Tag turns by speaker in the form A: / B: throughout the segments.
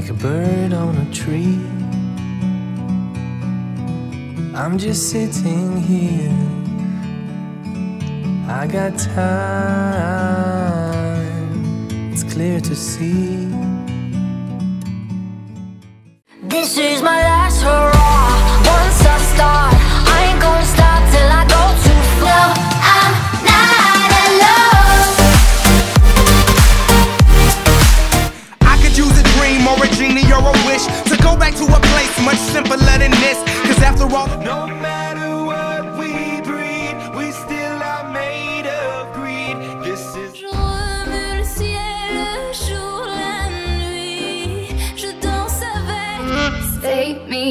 A: like a bird on a tree. I'm just sitting here, I got time, it's clear to see.
B: This is my last hurrah. Once I start, I ain't gonna stop till I go too far. No, I'm not alone.
C: I could use a dream or a genie or a wish to go back to a place much simpler than this. Cause after all, no matter what we breed, we still are made of greed. This is
B: Remue le ciel, le jour, la nuit. Je danse avec Save Me.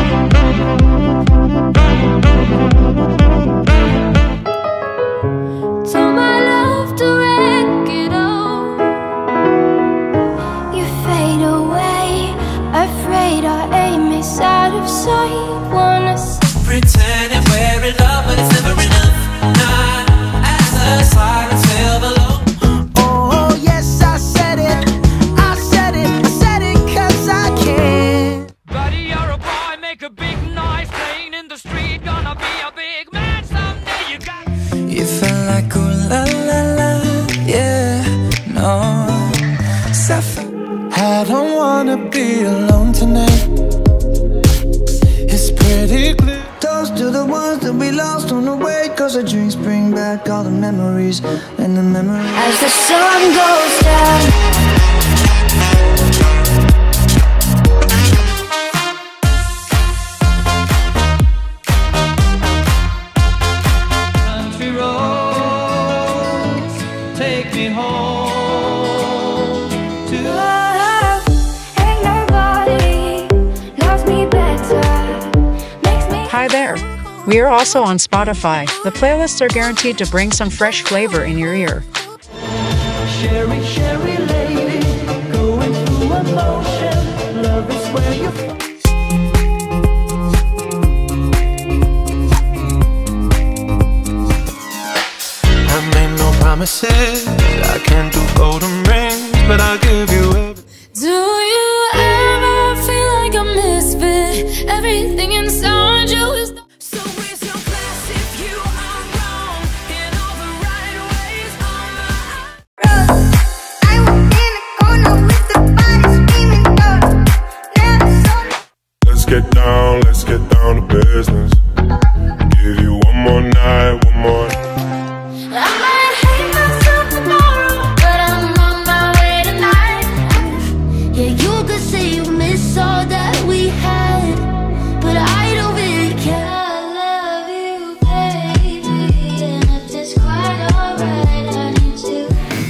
B: Told my love to wreck it all. You fade away, afraid our aim is out of sight. Wanna
A: Pretend and wear it up, but it's never enough. Not as the silence fell below.
C: oh yes, I said it, I said it, I said it cause I can.
D: Buddy, you're a boy, make a big noise, playing in the street, gonna be a big man someday. You got
A: You felt like ooh la la la, yeah, no. I don't wanna be alone tonight. It's pretty clear.
E: Toast to the ones that we lost on the way, cause the drinks bring back all the memories. And the memories
B: as the sun goes down.
A: Country roads take me home to.
B: Ain't nobody loves me better. Makes me
F: Hi there. We are also on Spotify. The playlists are guaranteed to bring some fresh flavor in your ear.
E: Sherry, Sherry lady, going through emotion. Love is where you
A: I made no promises, I can't do golden rings, but I'll give you everything.
B: Do you ever feel like a misfit? Everything inside you is so raise your glass if you are wrong in all the right ways. I was in a corner with the body screaming, never saw.
G: Let's get down to business. Give you one more night, one more.
B: I might hate myself tomorrow, but I'm on my way tonight. Yeah, you could say you miss all that we had, but I don't really care. I love you, baby, and if it's quite alright, I need you.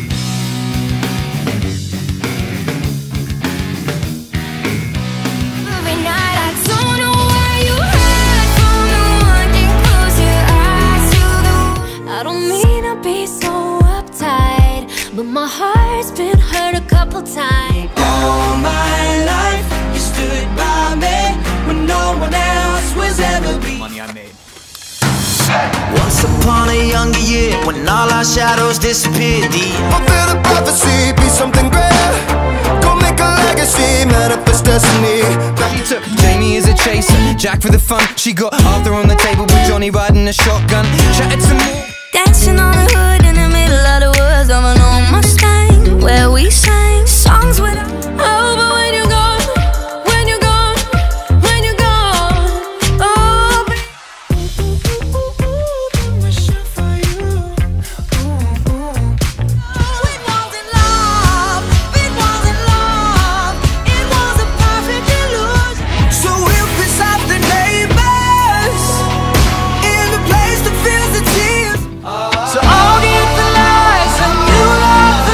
B: Every night I don't know where you hide from the one can close your eyes to the. I don't mean to be so uptight, but my heart's been hurt a couple times.
A: All my life, you stood by me when no one else was ever be. Money I made.
H: Once upon a younger year, when all our shadows disappeared,
G: Fulfill the prophecy, be something great. Go make a legacy, manifest destiny.
C: She took Jamie as a chaser, Jack for the fun. She got Arthur on the table with Johnny riding a shotgun. Chatted some more.
B: Dancing on the hood in the middle of the woods of an old Mustang, where we sang songs with. Oh, but when you're gone, when you're gone, when you're gone, oh, for you. It wasn't love, it wasn't love, it was a perfect illusion.
C: So we'll piss off the neighbors in the place that feels the tears. So I'll get the lights and you lock the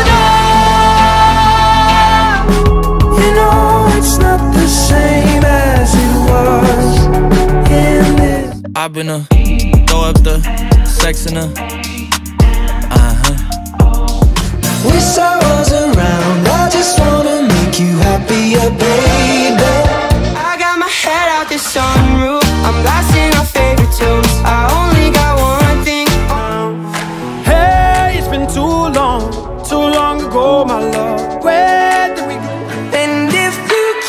C: door.
E: You know it's not the same as it was in this.
A: I've been throw up the sex in her.
E: Wish I was around, I just wanna make you happier, baby.
C: I got my head out the sunroof, I'm blasting our favorite tunes. I only got one thing. Hey, it's been too long ago, my love. Where did we go? And if you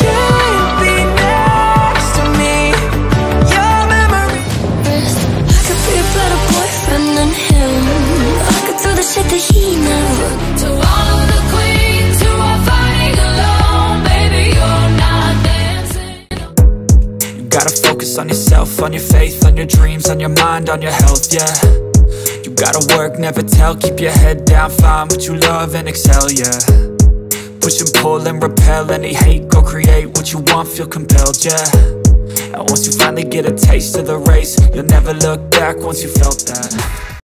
B: the shit that he knows.
I: To all of the queens who are fighting alone, baby, you're not dancing.
J: You gotta focus on yourself, on your faith, on your dreams, on your mind, on your health, yeah. You gotta work, never tell, keep your head down, find what you love and excel, yeah. Push and pull and repel any hate, go create what you want, feel compelled, yeah. And once you finally get a taste of the race, you'll never look back once you felt that.